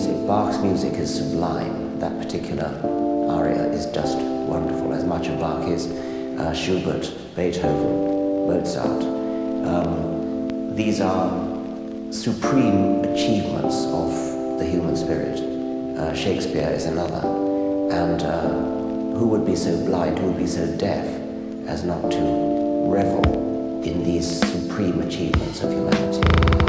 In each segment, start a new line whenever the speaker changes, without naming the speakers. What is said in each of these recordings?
music. Bach's music is sublime. That particular aria is just wonderful, as much of Bach is. Schubert, Beethoven, Mozart. These are supreme achievements of the human spirit. Shakespeare is another. And who would be so blind, who would be so deaf as not to revel in these supreme achievements of humanity?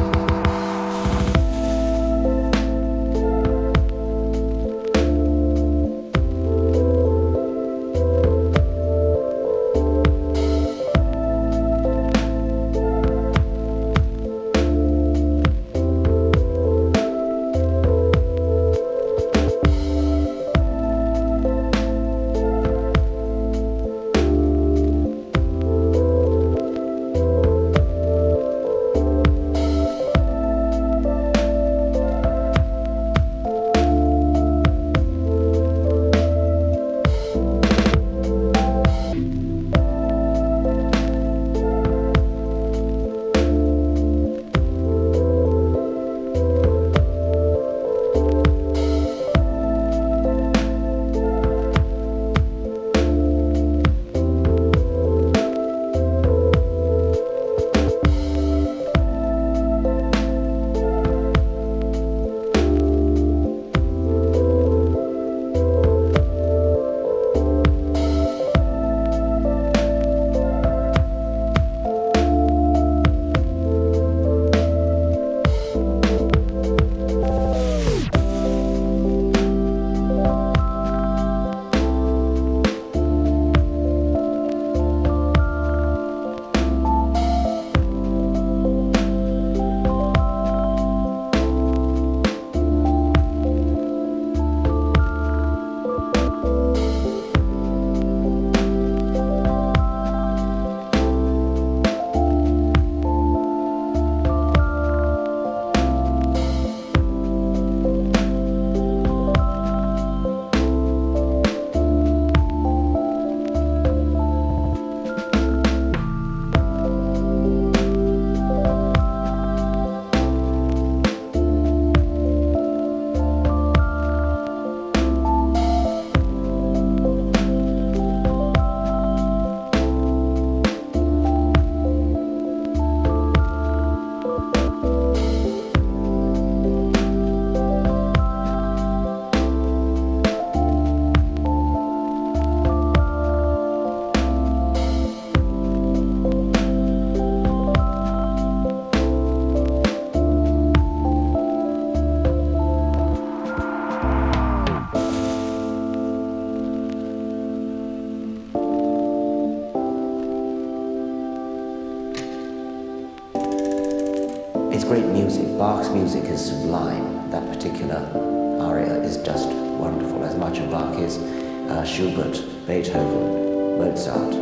It's great music. Bach's music is sublime. That particular aria is just wonderful, as much of Bach is. Schubert, Beethoven, Mozart.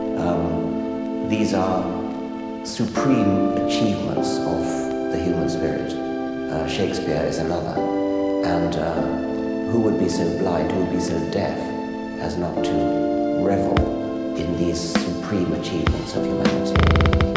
These are supreme achievements of the human spirit. Shakespeare is another. And who would be so blind, who would be so deaf as not to revel in these supreme achievements of humanity?